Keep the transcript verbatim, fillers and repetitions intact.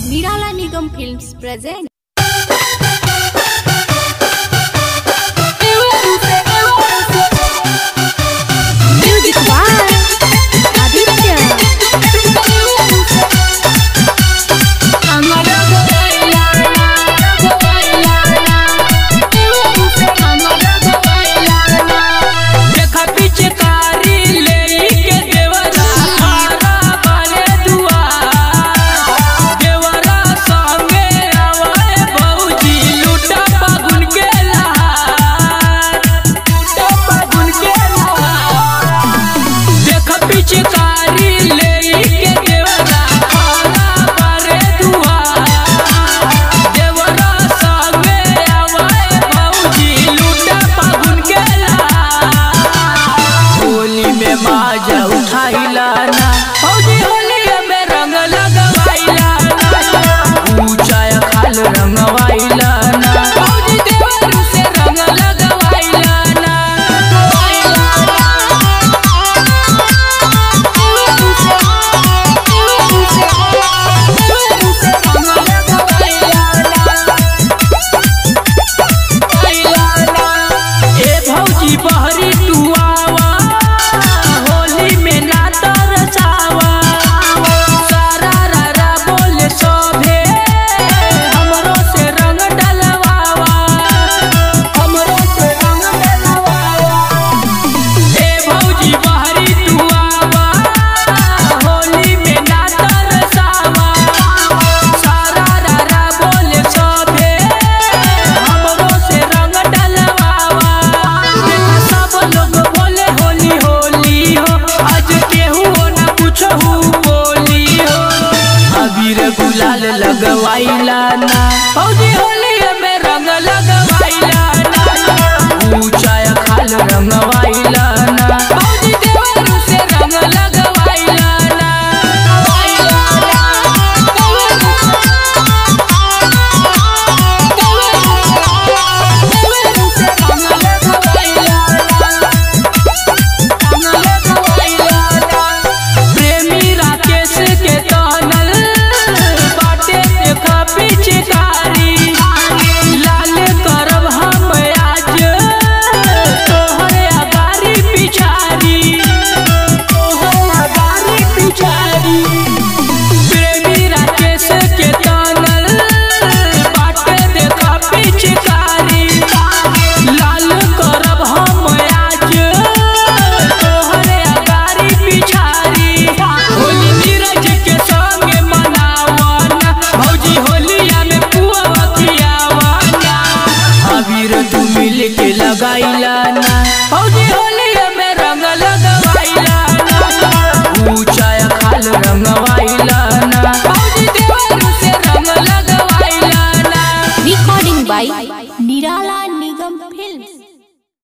Nirala Nigam Films present. Music by Aditya. माजा उठाइला ना फौजी होलिया में रंग लगवाइला ना ऊंचा खाल रंगवाइला ना फौजी देवर से रंग लगवाइला ना ए भौजी बहरी टुआ गुलाल लगवाइला ना फौजी होलिया में रंग लगवाइला ना ऊंचा खाल रंगवाइला ना फौजी देवर से रंग लगवाइला ना प्रेमी राकेश के तनल पिचकारी लाल करब हम आज तोहरे अगारी पिछारी तोहरे अगारी पिछारी प्रेमी राकेश के तनल बाटे देखा पिचकारी लाल करब हम आज तोहरे अगारी पिछारी होली नीरज के संगे मनावन भौजी होलिया में पुआ खियावाना अबीर तू मिल के लगाइला ना फौजी होलिया में रंग लगा